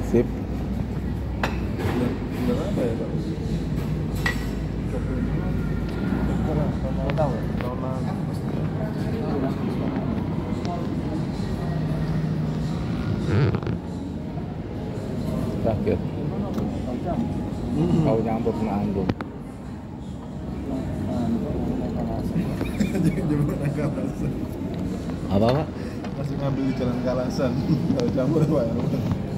Sip. Bulan apa ya Pak? Tahun tahu ya? Tahun lalu. Sakit. Kau nyambut kena andung. Jemput Kalasan. Apa Pak? Masih ngambil di jalan Kalasan. Kalau campur Pak.